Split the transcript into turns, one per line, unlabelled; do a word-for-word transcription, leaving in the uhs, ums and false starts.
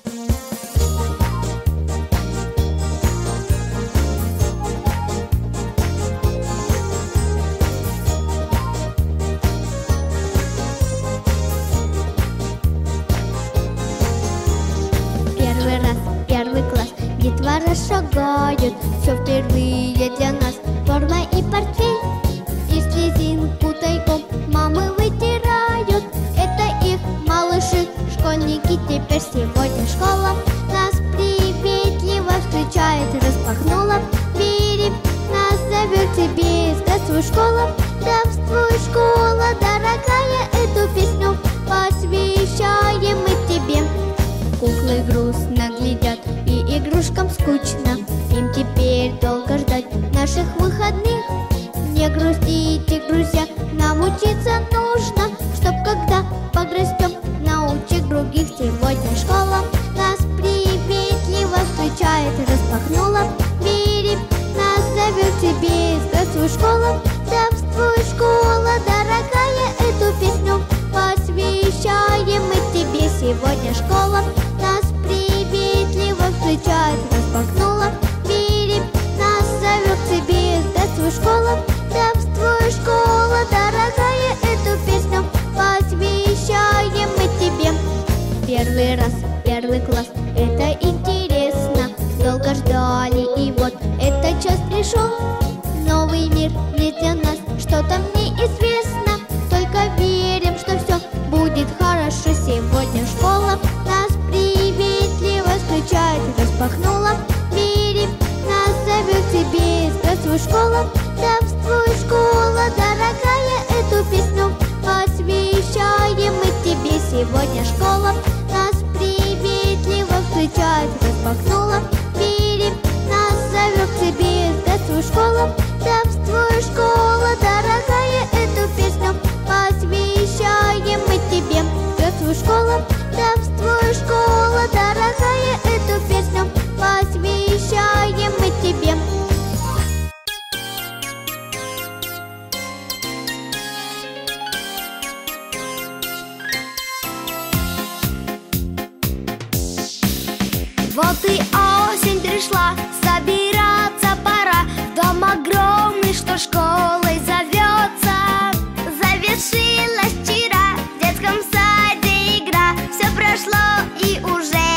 Первый раз, первый класс, детвора шагают, все впервые для нас. Форма и портфель, и слезинку тайком мамы вытирают. Это их малыши, школьники теперь. Сегодня школа нас приветливо встречает. Распахнула двери, нас зовет тебе. Здравствуй, школа, здравствуй, школа, дорогая, эту песню посвящаем мы тебе. Куклы грустно глядят, и игрушкам скучно. Им теперь долго ждать наших выходных. Не грустите, друзья, нам учиться нужно, чтоб когда подрастем, научить других. Сегодня школа нас приветливо встречает. Распахнула двери, нас зовет тебе. Здравствуй, школа, здравствуй, школа, дорогая, эту песню посвящаем мы тебе. Сегодня школа нас приветливо встречает. Распахнула двери, нас зовет тебе. Здравствуй, школа, здравствуй, школа, дорогая, эту песню посвящаем мы тебе. Первый раз, первый класс, это интересно. Долго ждали, и вот этот час пришел. Новый мир не для нас, что-то мне известно. Только верим, что все будет хорошо. Сегодня школа нас приветливо встречает. Распахнула двери, нас зовет тебе. Здравствуй, школа, здравствуй, школа, дорогая, эту песню посвящаем мы тебе. Сегодня школа нас приветливо встречает. Распахнула двери, нас зовет тебе. Здравствуй, школа, здравствуй, школа, дорогая, эту песню посвящаем мы тебе. Здравствуй, школа, здравствуй, школа, дорогая, эту песню посвящаем мы тебе.
Вот и осень пришла, собираться пора. Дом огромный, что школой зовется. Завершилась вчера в детском саде игра. Все прошло и уже